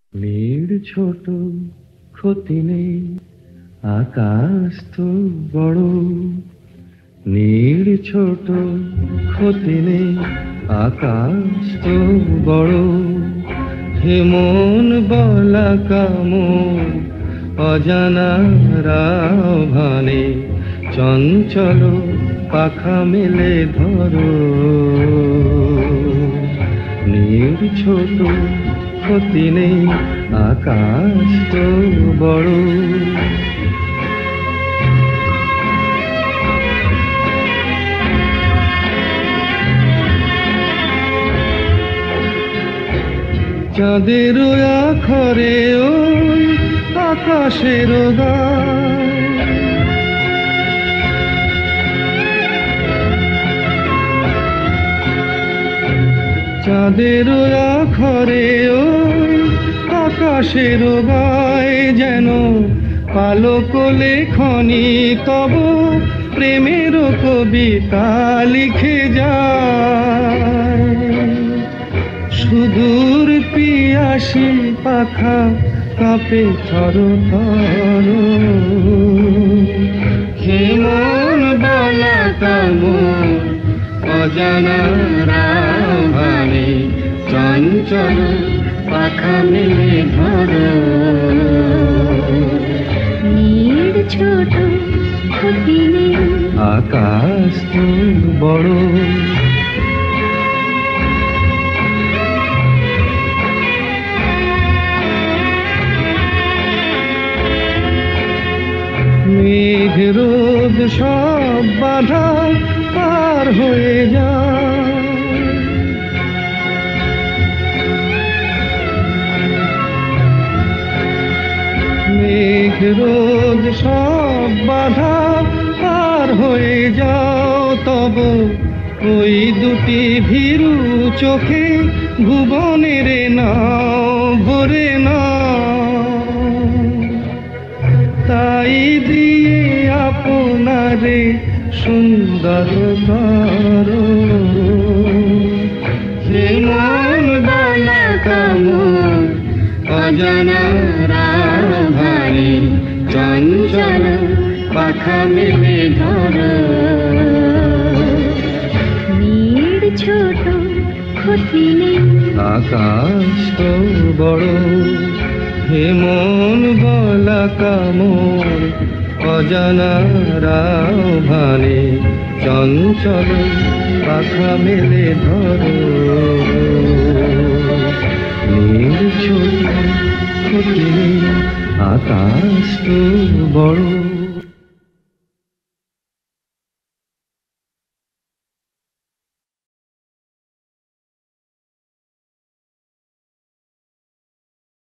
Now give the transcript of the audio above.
নীড় ছোট, ক্ষতি নেই, আকাশ তো বড়। নীড় ছোট, ক্ষতি নেই, আকাশ তো বড়। হে মন বলা কামন, অজানা আহ্বানে চঞ্চল পাখা মেলে ধরো। নীড় ছোট, ক্ষতি নেই, আকাশ তো বড়। চাঁদের আখরে ওই আকাশের গায়, চাঁদের আখরে ওই আকাশের গায় যেন পালক লেখনি তব প্রেমের কবিতা লিখে যায়। সুদূর পিয়াসী পাখা কাঁপে থর থর। হে মন বলা কামন, অজানা আহ্বানে চঞ্চল পাখা মেলে ধরো। নীড় ছোট, ক্ষতি নেই, আকাশ তো বড়। মেঘ রোদ সব বাধা পার হয়ে যায়। মেঘ রোদ সব বাধা পার হয়ে যাও, তব ওই দুটি ভীরু চোখে ভুবনের নাও ভরে নাও। তাই দিয়ে আপনারে সুন্দর করো। হে মন বলা কামন, অজানা আহ্বানে চঞ্চল পাখা মেলে ধরো। নীড় ছোট, ক্ষতি নেই, আকাশ তো বড়। হে মন বলা কামন, অজানা আহ্বানে চঞ্চল পাখা মেলে ধরো। নীড় ছোট, ক্ষতি নেই, আকাশ তো বড়।